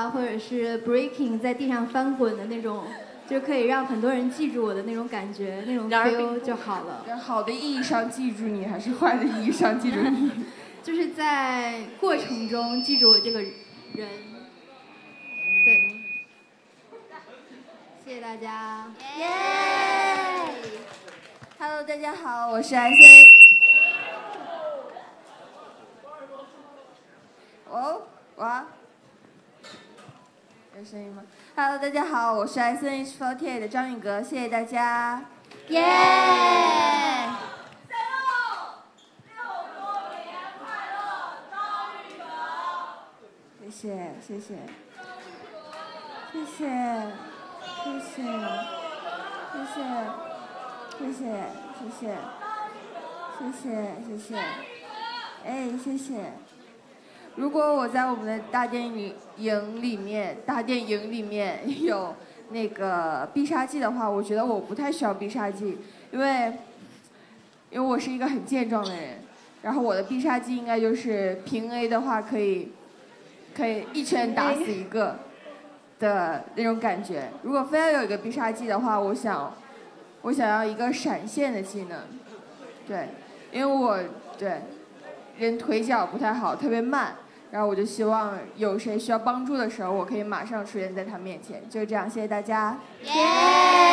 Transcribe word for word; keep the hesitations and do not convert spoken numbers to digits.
啊，或者是 breaking 在地上翻滚的那种，就可以让很多人记住我的那种感觉，那种 feel 就好了。 好的意义上记住你，还是坏的意义上记住你？ 就是在过程中记住我这个人。对。谢谢大家。 耶、yeah! ！Hello， 大家好，我是 S N。哦，哇，有声音吗 ？Hello， 大家好，我是 S N H 四十八 的张宇格，谢谢大家。耶、yeah! ！谢谢，谢谢，谢谢，谢谢，谢谢，谢谢，谢谢，谢谢，谢谢，哎，谢谢。如果我在我们的大电影营里面，大电影里面有那个必杀技的话，我觉得我不太需要必杀技，因为，因为我是一个很健壮的人，然后我的必杀技应该就是平 A 的话可以。可以一拳打死一个的那种感觉。如果非要有一个必杀技的话，我想，我想要一个闪现的技能。对，因为我对人腿脚不太好，特别慢，然后我就希望有谁需要帮助的时候，我可以马上出现在他面前。就这样，谢谢大家。Yeah!